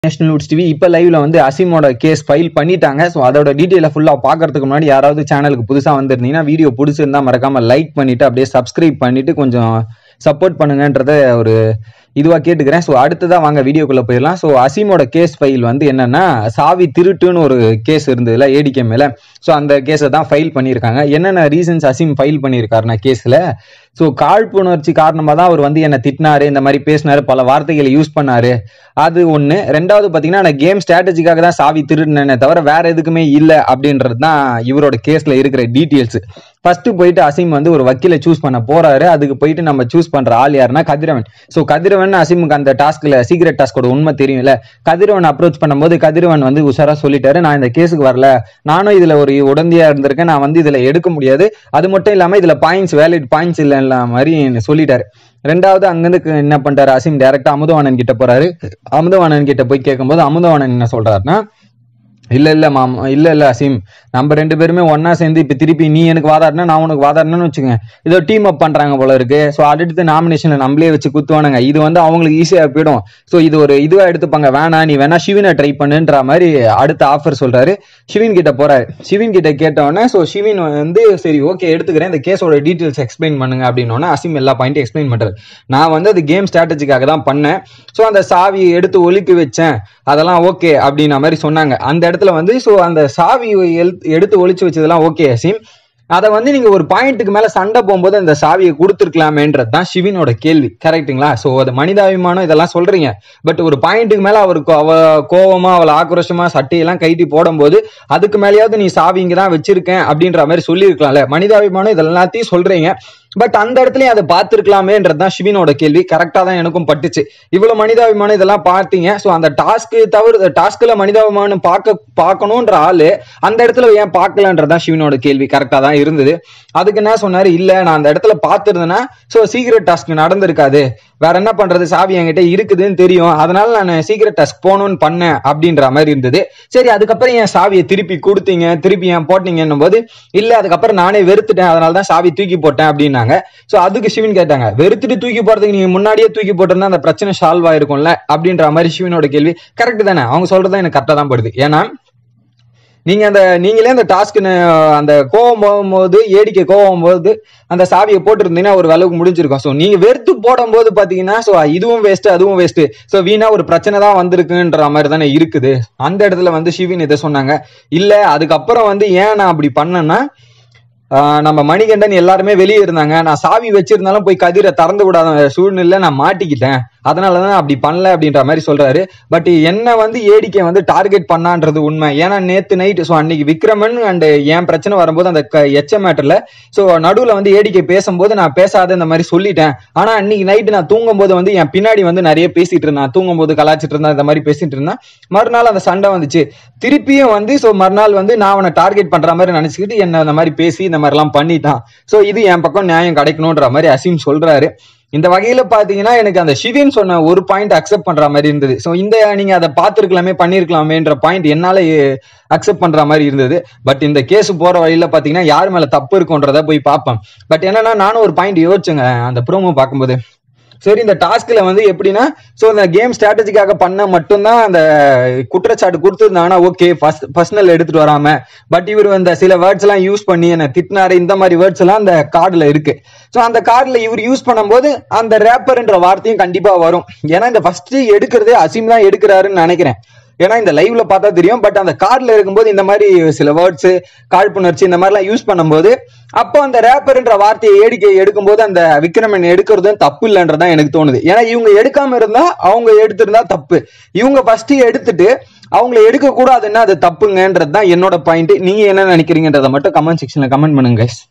National நூட்ஸ் TV இப்போ லைவ்ல வந்து அசீமோட கேஸ் ஃபைல் பண்ணிட்டாங்க. ஸோ அதோட டீட்டெயிலை ஃபுல்லாக பார்க்கறதுக்கு முன்னாடி யாராவது சேனலுக்கு புதுசாக வந்திருந்தீங்கன்னா வீடியோ பிடிச்சிருந்தா மறக்காம லைக் பண்ணிட்டு அப்படியே சப்ஸ்கிரைப் பண்ணிட்டு கொஞ்சம் சப்போர்ட் பண்ணுங்கன்றத ஒரு இதுவாக கேட்டுக்கிறேன். ஸோ அடுத்ததான் வாங்க வீடியோக்குள்ள போயிடலாம். ஸோ அசீமோட கேஸ் ஃபைல் வந்து என்னன்னா சாவி திருட்டுன்னு ஒரு கேஸ் இருந்ததுல ஏடிகே மேல. ஸோ அந்த கேஸை தான் ஃபைல் பண்ணியிருக்காங்க. என்னென்ன ரீசன்ஸ் அசீம் ஃபைல் பண்ணியிருக்காருன்னா கேஸில், ஸோ காழ்ப்புணர்ச்சி காரணமாக தான் அவர் வந்து என்னை திட்டினாரு, இந்த மாதிரி பேசினாரு, பல வார்த்தைகளை யூஸ் பண்ணாரு, அது ஒன்று. ரெண்டாவது பார்த்தீங்கன்னா நான் கேம் ஸ்ட்ராட்டஜிக்காக தான் சாவி திருடினேனே தவிர வேற எதுக்குமே இல்லை அப்படின்றது தான் இவரோட கேஸில் இருக்கிற டீட்டெயில்ஸ். ஃபர்ஸ்ட் போயிட்டு அசீம் வந்து ஒரு வக்கீலை சூஸ் பண்ண போறாரு. அதுக்கு போயிட்டு நம்ம சூஸ் பண்ற ஆள் யாருன்னா கதிரவன். ஸோ கதிரவன் அசீமுக்கு அந்த டாஸ்க்ல சீக்ரெட் டாஸ்கோட உண்மை தெரியும்ல. கதிரவன் அப்ரோச் பண்ணும்போது கதிரவன் வந்து உஷாரா சொல்லிட்டாரு, நான் இந்த கேஸுக்கு வரல, நானும் இதுல ஒரு உடந்தையா இருந்திருக்கேன், நான் வந்து இதுல எடுக்க முடியாது, அது மட்டும் இல்லாம இதுல பாயிண்ட்ஸ் வேலிட் பாயிண்ட்ஸ் இல்ல மாதிரி சொல்லிட்டாரு. ரெண்டாவது அங்கிருந்து என்ன பண்றாரு அசீம், டைரக்டா அமுதவாணன் கிட்ட போறாரு. அமுதவாணன் கிட்ட போய் கேட்கும்போது அமுதவாணன் என்ன சொல்றாருன்னா, இல்ல அசீம், நம்ம ரெண்டு பேருமே ஒன்னா சேர்ந்து இப்ப திருப்பி நீ எனக்கு வாதாடினா நான் உனக்கு வாதாடினு வச்சுங்க, இதோ டீம் அப் பண்றாங்க போல இருக்கு. ஸோ அடுத்து நாமினேஷன்ல நம்மளே வச்சு குத்துவானுங்க, இது வந்து அவங்களுக்கு ஈஸியா போயிடும், ஸோ இது ஒரு இதுவா எடுத்துப்பாங்க, வேணா நீ வேணா சிவினை ட்ரை பண்ணுன்ற மாதிரி அடுத்த ஆஃபர் சொல்றாரு. சிவின் கிட்ட போறாரு. சிவின் கிட்ட கேட்டவொடனே ஸோ சிவின் வந்து சரி ஓகே எடுத்துக்கிறேன், இந்த கேஸோட டீட்டெயில்ஸ் எக்ஸ்பிளைன் பண்ணுங்க அப்படின்னோடனே அசீம் எல்லா பாயிண்ட்டும் எக்ஸ்பிளைன் பண்றாரு. நான் வந்து அது கேம் ஸ்ட்ராட்டஜிக்காக தான் பண்ணேன், ஸோ அந்த சாவி எடுத்து ஒலிக்க வச்சேன், அதெல்லாம் ஓகே அப்படின்ன மாதிரி சொன்னாங்க. அந்த இடத்துல வந்து சோ அந்த சாவி எடுத்து ஒளிச்சு வச்சதெல்லாம் ஓகே அசீம், அதை வந்து நீங்க ஒரு பாயிண்ட்டுக்கு மேல சண்டை போகும்போது அந்த சாவியை கொடுத்துருக்கலாமேன்றது தான் சிவினோட கேள்வி. கரெக்டுங்களா? சோ அது மனிதாபிமானம் இதெல்லாம் சொல்றீங்க, பட் ஒரு பாயிண்ட்டுக்கு மேல அவருக்கு கோவமா அவளை ஆக்ரோஷமா சட்டையெல்லாம் கைட்டி போடும்போது அதுக்கு மேலேயாவது நீ சாவி இங்க தான் வச்சிருக்கேன் அப்படின்ற மாதிரி சொல்லியிருக்கலாம்ல. மனிதாபிமானம் இதெல்லாத்தையும் சொல்றீங்க, பட் அந்த இடத்துலயும் அதை பார்த்திருக்கலாமேன்றதுதான் சிவினோட கேள்வி. கரெக்டா தான் எனக்கும் பட்டுச்சு. இவ்வளவு மனிதாபிமானம் இதெல்லாம் பார்த்தீங்க, சோ அந்த டாஸ்க்ல மனிதாபிமானம் பார்க்கணும்ன்ற ஆளு அந்த இடத்துல ஏன் பார்க்கலன்றதான் சிவினோட கேள்வி. கரெக்டா தான் இருந்தது. அதுக்கு என்ன சொன்னாரு, இல்ல நான் அந்த இடத்துல பார்த்திருந்தேன்னா சோ சீக்ரெட் டாஸ்க் நடந்திருக்காது, வேற என்ன பண்றது, சாவி என்கிட்ட இருக்குதுன்னு தெரியும், அதனால நான் சீக்ரெட் டாஸ்க் போகணும்னு பண்ணேன் அப்படின்ற மாதிரி இருந்தது. சரி அதுக்கப்புறம் என் சாவியை திருப்பி கொடுத்தீங்க, திருப்பி ஏன் போட்டீங்கன்னும் போது இல்ல அதுக்கப்புறம் நானே வெறுத்துட்டேன், அதனாலதான் சாவி தூக்கி போட்டேன் அப்படின்னா. சோ அதுக்கு சிவன் கேட்டாங்க, வெறுத்துட்டு தூக்கி போறதுக்கு நீங்க முன்னாடியே தூக்கி போட்டிருந்தா அந்த பிரச்சனை சால்வ் ஆயிருக்கும்ல அப்படின்ற மாதிரி சிவனோட கேள்வி. கரெக்ட் தானே? அவங்க சொல்றதா எனக்கு கரெக்டா தான் படுது. ஏன்னா நீங்களே அந்த டாஸ்க் அந்த கோவம் போகும்போது ஏடிக்கை கோவம் போது அந்த சாவியை போட்டுருந்தீங்கன்னா ஒரு அளவுக்கு முடிஞ்சிருக்கும். ஸோ நீங்க வெறுத்து போடும் போது பாத்தீங்கன்னா ஸோ இதுவும் வேஸ்ட் அதுவும் வேஸ்ட், ஸோ வீணா ஒரு பிரச்சனை தான் வந்திருக்குன்ற மாதிரி தானே இருக்குது. அந்த இடத்துல வந்து சிவின் இதை சொன்னாங்க. இல்ல அதுக்கப்புறம் வந்து ஏன் நான் அப்படி பண்ணேன்னா, நம்ம மணிகண்டன் எல்லாருமே வெளியே இருந்தாங்க, நான் சாவி வச்சிருந்தாலும் போய் கதிரை திறந்து விடாத சூழ்நிலை நான் மாட்டிக்கிட்டேன், அதனாலதான் அப்படி பண்ணல அப்படின்ற மாதிரி சொல்றாரு. பட் என்ன வந்து ஏடிக்கை வந்து டார்கெட் பண்ணான்றது உண்மை. ஏன்னா நேத்து நைட் ஸோ அன்னைக்கு விக்ரமன் அண்ட் என் பிரச்சனை வரும்போது அந்த எச்ச மேட்டர்ல ஸோ நடுவுல வந்து ஏடிக்கை பேசும்போது நான் பேசாத இந்த மாதிரி சொல்லிட்டேன். ஆனா அன்னைக்கு நைட்டு நான் தூங்கும் போது வந்து என் பின்னாடி வந்து நிறைய பேசிட்டு இருந்தேன், தூங்கும் போது கலாச்சிட்டு இருந்தா இந்த மாதிரி பேசிட்டு இருந்தேன். மறுநாள் அந்த சண்டை வந்துச்சு, திருப்பியும் வந்து ஸோ மறுநாள் வந்து நான் அவனை டார்கெட் பண்ற மாதிரி நினைச்சுக்கிட்டு என்ன இந்த மாதிரி பேசி இந்த மாதிரி எல்லாம் பண்ணிட்டான். ஸோ இது என் பக்கம் நியாயம் கிடைக்கணும்ன்ற மாதிரி அசீம் சொல்றாரு. இந்த வகையில பாத்தீங்கன்னா எனக்கு அந்த சிவின் சொன்ன ஒரு பாயிண்ட் அக்செப்ட் பண்ற மாதிரி இருந்தது. சோ இந்த நீங்க அதை பார்த்திருக்கலாமே பண்ணிருக்கலாமேன்ற பாயிண்ட் என்னால அக்செப்ட் பண்ற மாதிரி இருந்தது. பட் இந்த கேஸ் போற வழியில பாத்தீங்கன்னா யார் மேல தப்பு இருக்குன்றத போய் பார்ப்பேன். பட் என்னன்னா நானும் ஒரு பாயிண்ட் யோசிச்சுங்க அந்த ப்ரோமோ பார்க்கும்போது, சரி இந்த டாஸ்க்ல வந்து எப்படின்னா சோ இந்த கேம் ஸ்ட்ராட்டஜிக்காக பண்ண மட்டும்தான் அந்த குற்றச்சாட்டு கொடுத்துருந்தாங்கன்னா ஓகே பர்சனல் எடுத்துட்டு வராம, பட் இவர் அந்த சில வேர்ட்ஸ் எல்லாம் யூஸ் பண்ணி என்ன திட்டினாரு, இந்த மாதிரி வேர்ட்ஸ் எல்லாம் அந்த கார்டுல இருக்கு. சோ அந்த கார்டுல இவர் யூஸ் பண்ணும்போது அந்த ரேப்பர்ன்ற வார்த்தையும் கண்டிப்பா வரும். ஏன்னா இந்த ஃபர்ஸ்ட் எடுக்கிறதே அசீம் தான் எடுக்கிறாருன்னு நினைக்கிறேன். ஏன்னா இந்த லைவ்ல பார்த்தா தெரியும், பட் அந்த கார்டுல இருக்கும்போது இந்த மாதிரி சில வேர்ட்ஸ் காழ்ப்புணர்ச்சி இந்த மாதிரி எல்லாம் யூஸ் பண்ணும்போது அப்போ அந்த ரேப்பர்ன்ற வார்த்தையை ஏடிக்கை எடுக்கும்போது அந்த விக்ரமன் எடுக்கிறதும் தப்பு இல்லைன்றதான் எனக்கு தோணுது. ஏன்னா இவங்க எடுக்காம இருந்தா அவங்க எடுத்திருந்தா தப்பு, இவங்க ஃபர்ஸ்ட் எடுத்துட்டு அவங்களை எடுக்க கூடாதுன்னா அது தப்புங்கன்றது தான் என்னோட பாயிண்ட். நீங்க என்ன நினைக்கிறீங்கன்றத மட்டும் கமெண்ட் செக்ஷன்ல கமெண்ட் பண்ணுங்க guys.